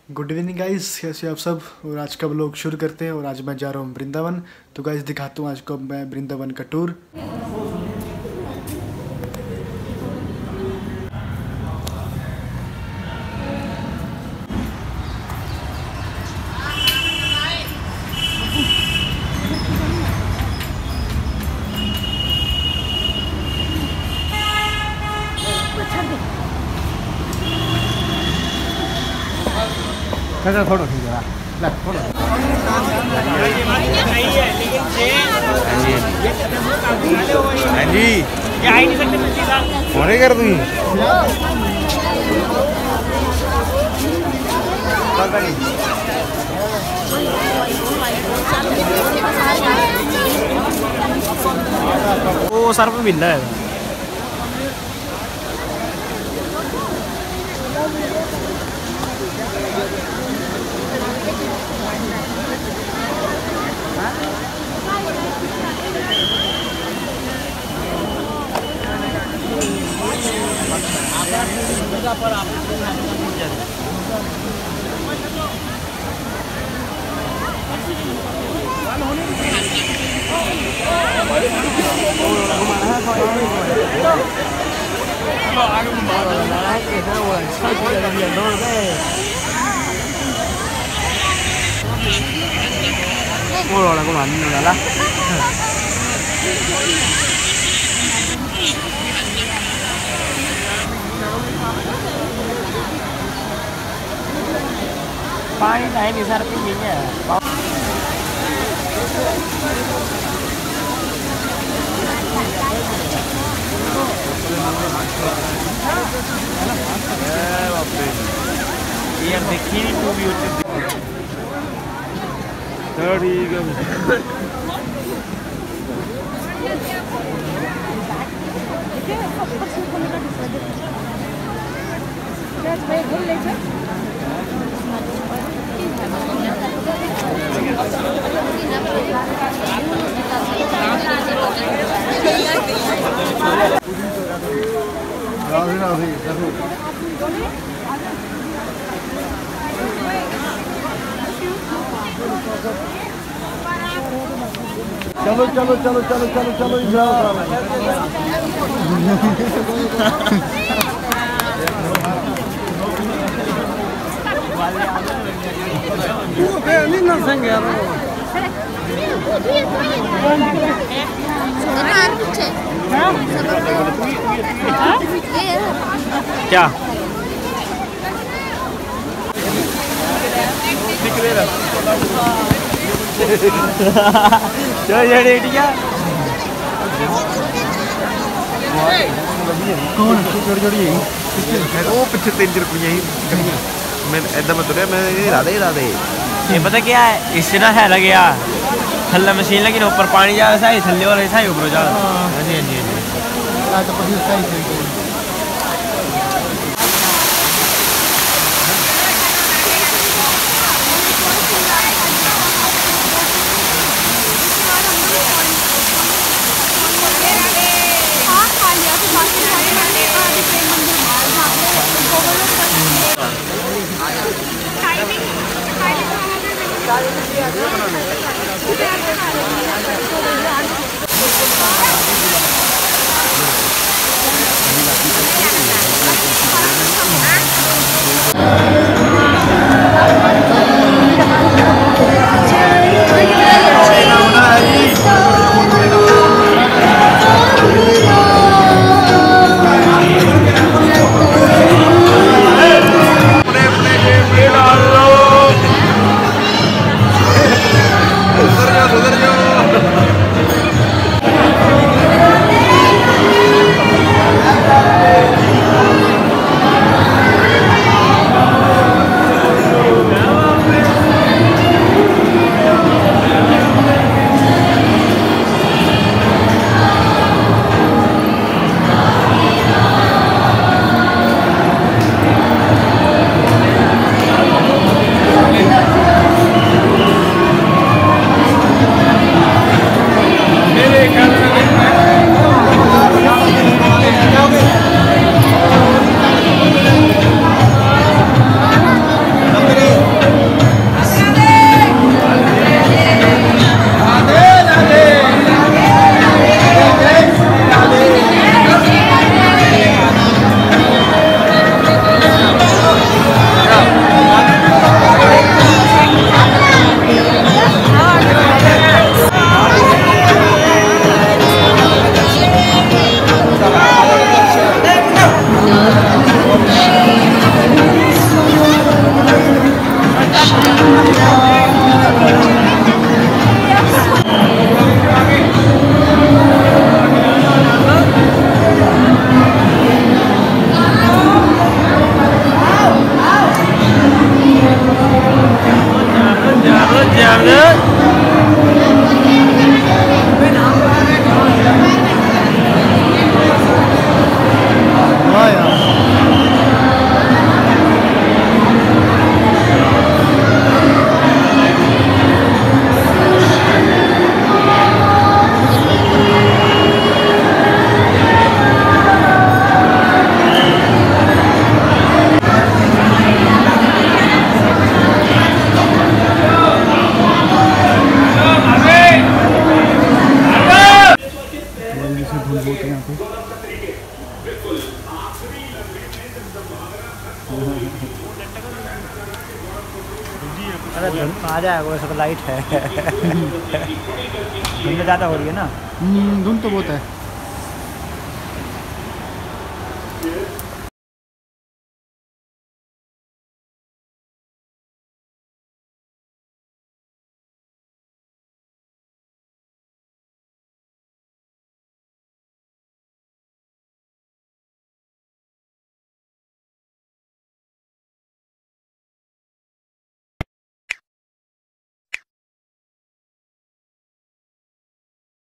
Good evening guys, कैसे आप सब। और आज का व्लॉग शुरू करते हैं। और आज मैं जा रहा हूँ वृंदावन। तो गाइस दिखाता हूँ आज को मैं वृंदावन का टूर। थोड़ा ठीक है थोड़ा। हाँ जी होने कर दूँ वो सर पे मिल रहा है। Ôi là con mạnh rồi đó. Pakai ini di sana pinggirnya. Biar bikin itu YouTube. Dari kamu. चलो चलो चलो चलो चलो चलो क्या जो रेडिया कौन जोड़ी जोड़ी वो पिछले 3 रुपये ही मैं ऐसा मैं तुरे मैं राधे राधे ये पता क्या है, इससे ना है लगे यार थल्ला मशीन लगी ना ऊपर पानी जा रहा है थल्ले और ऐसा ही ऊपर जा रहा है। हाँ जी हाँ जी हाँ जी। तो पसी सही वाह यार। अरे आ जाएगा वैसे तो लाइट है। धुंध ज़्यादा हो रही है ना। धुंध तो बहुत है।